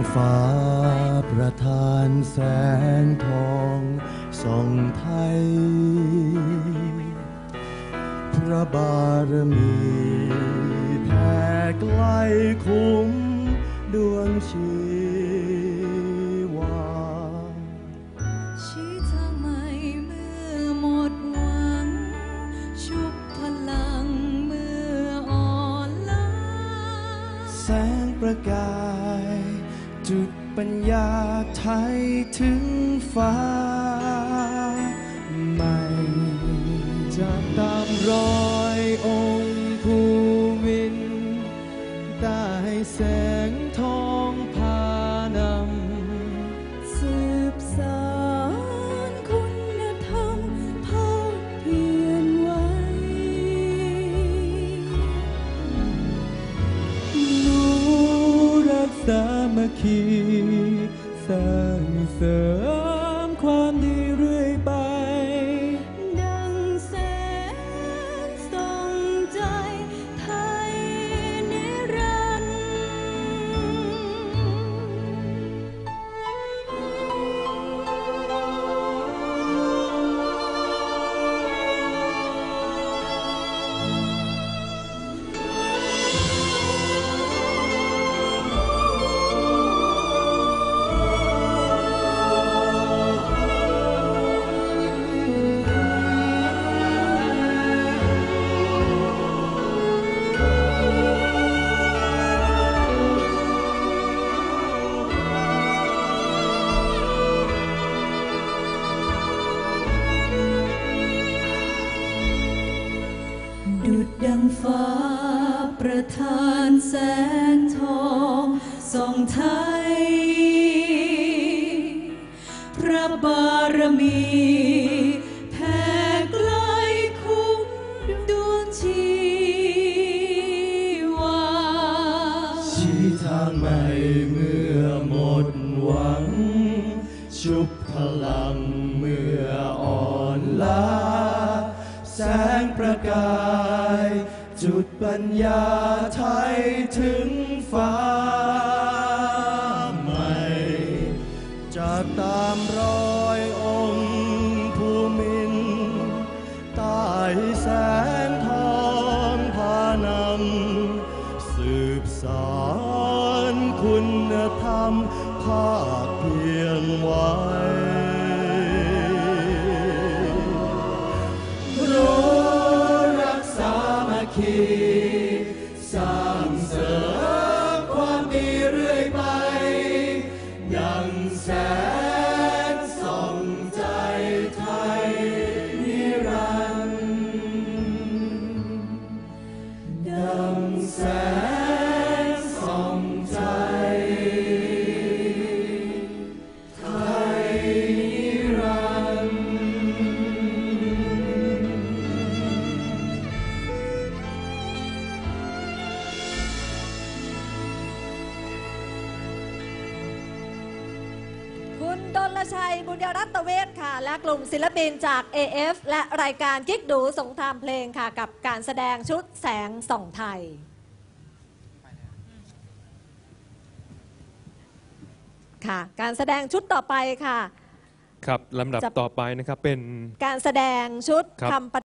ฟ้าประทานแสงทองส่องไทยพระบารมีแผ่ไกลคุ้มดวงชีวาชี้ทางใหม่เมื่อหมดหวังชุบพลังเมื่ออ่อนล้าแสงประกายจุดปัญญาไทยถึงฟ้าใหม่จะตามรอยองค์ภูมินได้แสงทองพานำสืบสานคุณธรรมภาคเพียรไว้รู้รักสามัคคีสร้างเสริมความดีเรื่อยไปดังแสงส่องใจไทยนิรันดร์ดุจดังฟ้าประทานแสงทองส่องไทยพระบารมีแผ่ไกลคุ้มดวงชีวาชี้ทางใหม่เมื่อหมดหวังชุบพลังเมื่ออ่อนล้าแสงประกายจุดปัญญาไทยถึงฟ้าใหม่จะตามรอยองค์ภูมินใต้แสงทองพานำสืบสานคุณธรรมภาคเพียงไว้สร้างเสริมความดีเรื่อยไปดังแสงส่องใจไทยนิรันดร์ดังแสงส่องใจไทยนิรันดร์คุณดลชัย บุญยรัตเวชค่ะและกลุ่มศิลปินจาก AF และรายการกิ๊กดูสงครามเพลงค่ะกับการแสดงชุดแสงส่องไทยค่ะการแสดงชุดต่อไปค่ะครับลำดับต่อไปนะครับเป็นการแสดงชุดคำ